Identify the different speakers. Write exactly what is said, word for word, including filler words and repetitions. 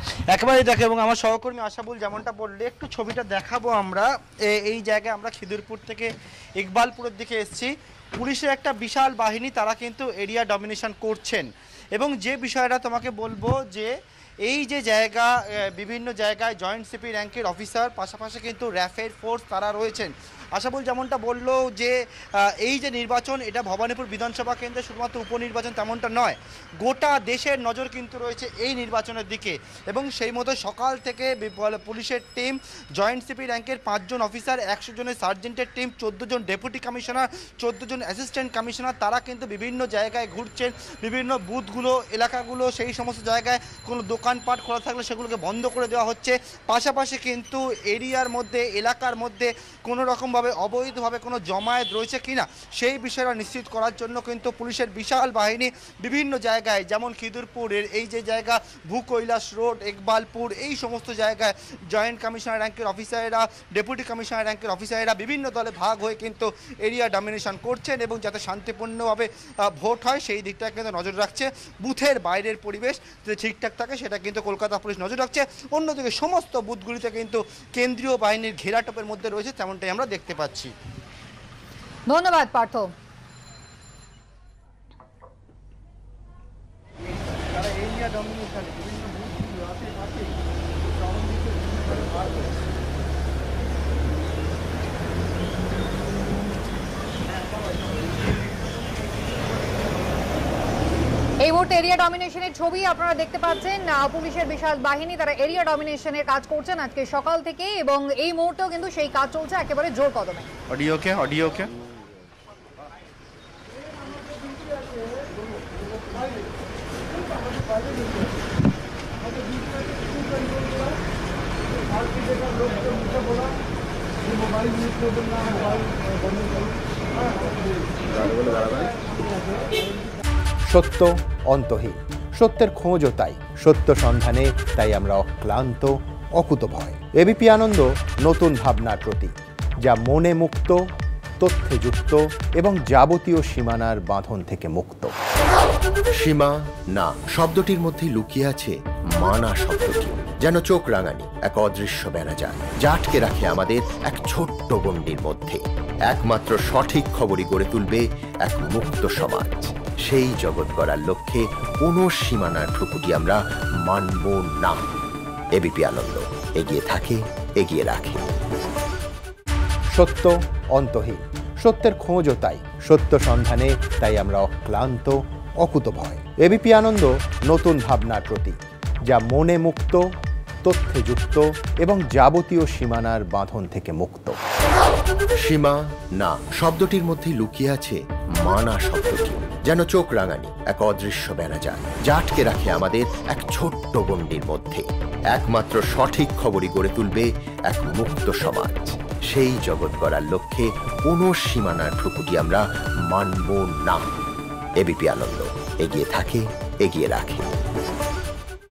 Speaker 1: একেবারেই দেখো, এবং আমার সহকর্মী আশাবুল যেমনটা বললে, একটু ছবিটা দেখাবো আমরা। এই জায়গায় আমরা খিদিরপুর থেকে ইকবালপুরের দিকে এসেছি। পুলিশের একটা বিশাল বাহিনী, তারা কিন্তু এরিয়া ডমিনেশন করছেন। এবং যে বিষয়টা তোমাকে বলবো যে এই যে জায়গা, বিভিন্ন জায়গায় জয়েন্ট সিপি র্যাঙ্কের অফিসার, পাশাপাশি কিন্তু র্যাফের ফোর্স তারা রয়েছেন। আশাবুল যেমনটা বললো যে এই যে নির্বাচন, এটা ভবানীপুর বিধানসভা কেন্দ্রে শুধুমাত্র উপনির্বাচন তেমনটা নয়, গোটা দেশের নজর কিন্তু রয়েছে এই নির্বাচনের দিকে। এবং সেই মতো সকাল থেকে পুলিশের টিম, জয়েন্ট সিপি র্যাঙ্কের পাঁচজন অফিসার, একশো জনের সার্জেন্টের টিম, চোদ্দো জন ডেপুটি কমিশনার, চোদ্দো জন অ্যাসিস্ট্যান্ট কমিশনার, তারা কিন্তু বিভিন্ন জায়গায় ঘুরছেন। বিভিন্ন বুথগুলো, এলাকাগুলো, সেই সমস্ত জায়গায় কোনো দোকানপাট খোলা থাকলে সেগুলোকে বন্ধ করে দেওয়া হচ্ছে। পাশাপাশি কিন্তু এরিয়ার মধ্যে, এলাকার মধ্যে কোনো রকমভাবে অবৈধভাবে কোনো জমায়েত রয়েছে কিনা সেই বিষয়টা নিশ্চিত করার জন্য কিন্তু পুলিশের বিশাল বাহিনী বিভিন্ন জায়গায়, যেমন খিদিরপুরের এই যে জায়গা, ভূকৈলাস রোড, ইকবালপুর, এই সমস্ত জায়গায় জয়েন্ট কমিশনার র্যাঙ্কের অফিসারেরা, ডেপুটি কমিশনার র্যাঙ্কের অফিসারেরা বিভিন্ন দলে ভাগ হয়ে কিন্তু এরিয়া ডমিনেশন করছেন। এবং যাতে শান্তিপূর্ণভাবে ভোট হয় সেই দিকটা কিন্তু নজর রাখছে। বুথের বাইরের পরিবেশ যাতে ঠিকঠাক থাকে সেটা কিন্তু কলকাতা পুলিশ নজর রাখছে। অন্যদিকে সমস্ত বুথগুলিতে কিন্তু কেন্দ্রীয় বাহিনীর ঘেরাটোপের মধ্যে রয়েছে, তেমনটাই আমরা দেখতে পাচ্ছি।
Speaker 2: ধন্যবাদ পার্থ। এই মুহূর্তে এরিয়া ডমিনেশনের ছবি আপনারা দেখতে পাচ্ছেন। পুলিশের বিশাল বাহিনী তারা এরিয়া ডমিনেশনের কাজ করছেন আজকে সকাল থেকে, এবং এই মুহূর্তেও কিন্তু সেই কাজ চলছে একেবারে জোর কদমে।
Speaker 1: অডিওকে অডিওকে
Speaker 3: সত্য অন্তহীন, সত্যের খোঁজও তাই, সত্য সন্ধানে তাই আমরা অক্লান্ত, অকুতভয়। এবিপি আনন্দ নতুন ভাবনার প্রতীক, যা মনে মুক্ত, তথ্যে যুক্ত এবং যাবতীয় সীমানার বাঁধন থেকে মুক্ত।
Speaker 4: সীমা না শব্দটির মধ্যে লুকিয়ে আছে মানা শব্দটি, যেন চোখ রাঙানি এক অদৃশ্য বেড়াজাল, যা আটকে রাখে আমাদের এক ছোট্ট গণ্ডির মধ্যে। একমাত্র সঠিক খবরই গড়ে তুলবে এক মুক্ত সমাজ। সেই জগৎ গড়ার লক্ষ্যে কোনো সীমানার ঠুকুটি আমরা মানব না। এবিপি আনন্দ এগিয়ে থাকে, এগিয়ে রাখে।
Speaker 3: সত্য অন্তহীন, সত্যের খোঁজও তাই, সত্য সন্ধানে তাই আমরা অক্লান্ত, অকুতভয়। এবিপি আনন্দ নতুন ভাবনার প্রতীক, যা মনে মুক্ত, তথ্যে যুক্ত এবং যাবতীয় সীমানার বাঁধন থেকে মুক্ত।
Speaker 4: সীমা না শব্দটির মধ্যে লুকিয়ে আছে মানা শব্দটি, যেন চোখ রাঙানি এক অদৃশ্য বেড়াজাল, যা আটকে রাখে আমাদের এক ছোট্ট গণ্ডির মধ্যে। একমাত্র সঠিক খবরই গড়ে তুলবে এক মুক্ত সমাজ। সেই জগৎ গড়ার লক্ষ্যে কোনো সীমানার ঠুকুটি আমরা মানব না। এবিপি আনন্দ এগিয়ে থাকে, এগিয়ে রাখে।